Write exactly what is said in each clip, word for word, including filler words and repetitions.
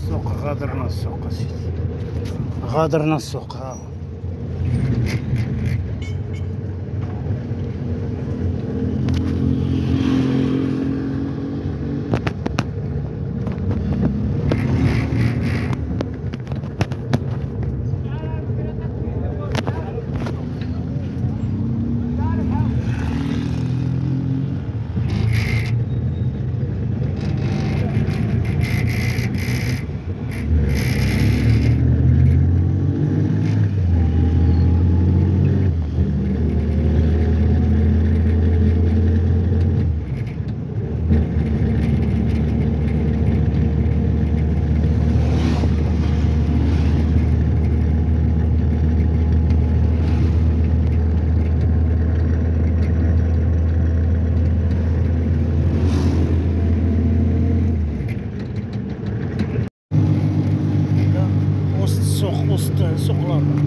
السوق، غادرنا السوق اسيدي، غادرنا السوق. ها وسط وسط سوق لابا.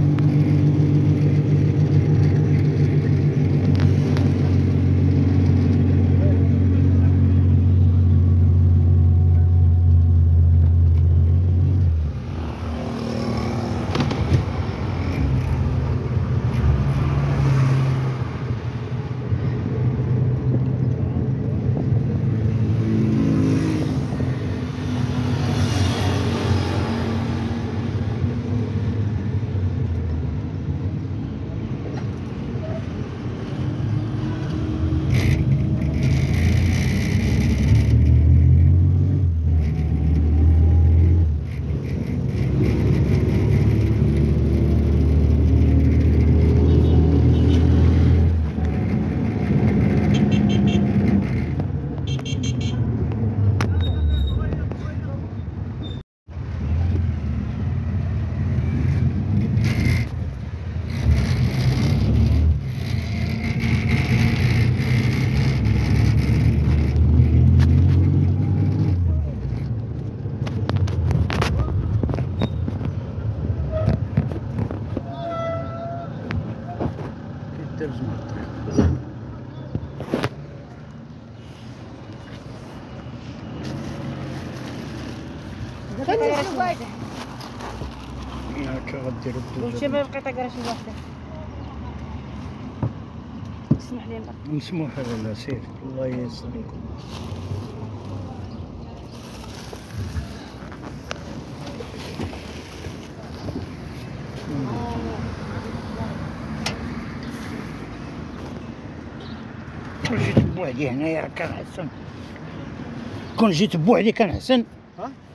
ترجم الطريق. هاكا غديرو الدجاج. وانت ما بقيت كراش واحده. اسمح لي بقى. مسموح لا سير الله ييسر لكم. كون جيت بوحدي هنايا راه كان احسن، كون جيت بوحدي كان احسن. ها